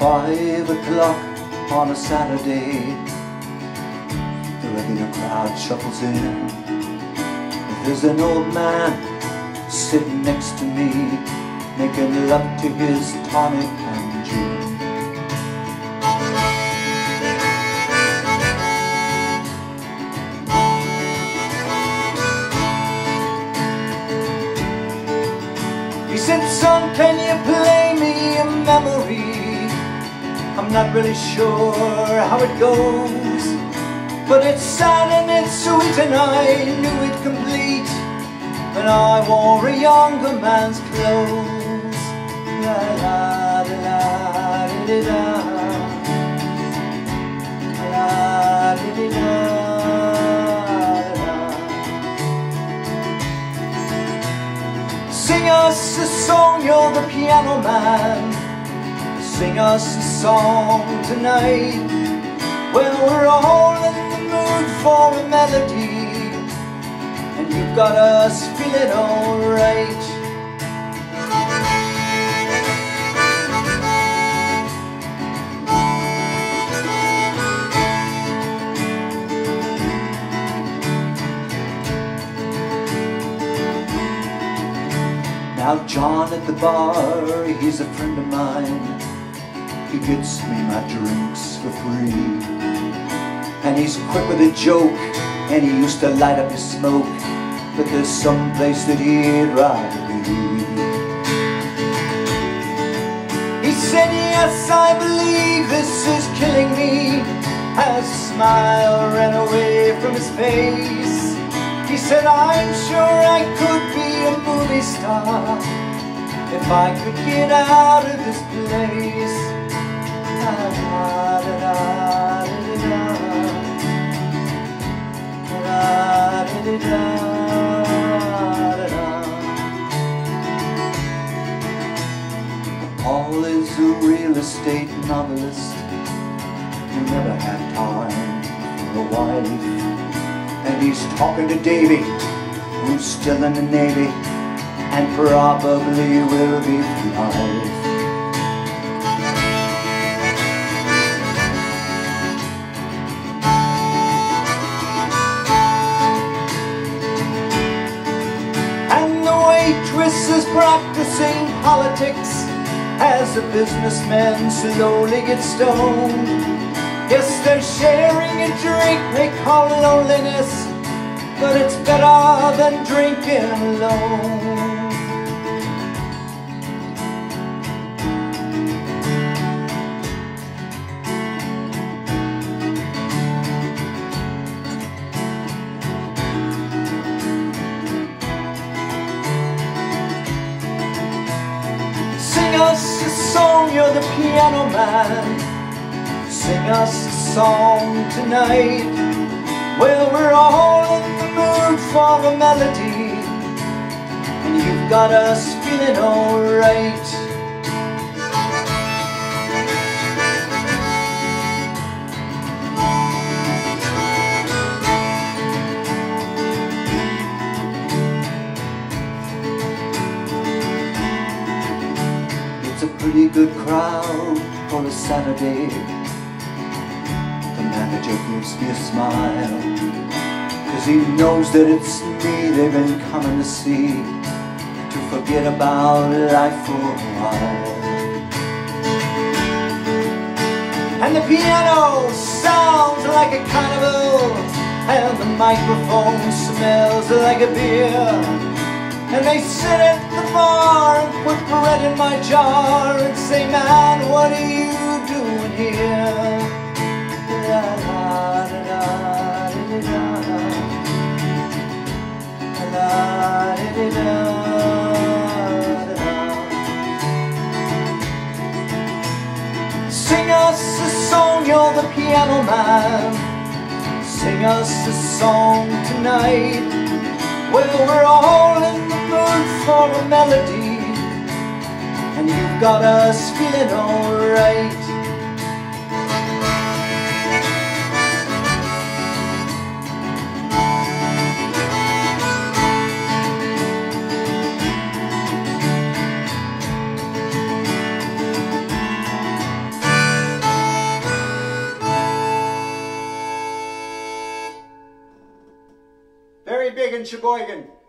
5 o'clock on a Saturday, the regular crowd shuffles in. There's an old man sitting next to me, making love to his tonic and gin. He said, "Son, can you play me a memory? I'm not really sure how it goes, but it's sad and it's sweet, and I knew it complete when I wore a younger man's clothes." La la la la la la la la. Sing us a song, you're the piano man. Sing us a song tonight. Well, we're all in the mood for a melody, and you've got us feeling alright. Now John at the bar, he's a friend of mine. He gets me my drinks for free, and he's quick with a joke, and he used to light up his smoke, but there's some place that he'd rather be. He said, "Yes, I believe this is killing me," as a smile ran away from his face. He said, "I'm sure I could be a movie star if I could get out of this place." Paul is a real estate novelist who never had time for a wife, and he's talking to Davy, who's still in the Navy and probably will be for life. Waitress is practicing politics as the businessmen slowly get stoned. Yes, they're sharing a drink they call loneliness, but it's better than drinking alone. Sing us a song, you're the piano man. Sing us a song tonight. Well, we're all in the mood for a melody, and you've got us feeling alright. It's a pretty good crowd for a Saturday. The manager gives me a smile, 'cause he knows that it's me they've been coming to see, to forget about life for a while. And the piano sounds like a carnival, and the microphone smells like a beer. And they sit at the bar and put bread in my jar and say, "Man, what are you doing here?" La la la la la la la la. Sing us a song, you're the piano man. Sing us a song tonight. Well, we're all in the mood for a melody, and you've got us feeling alright. Sheboygan.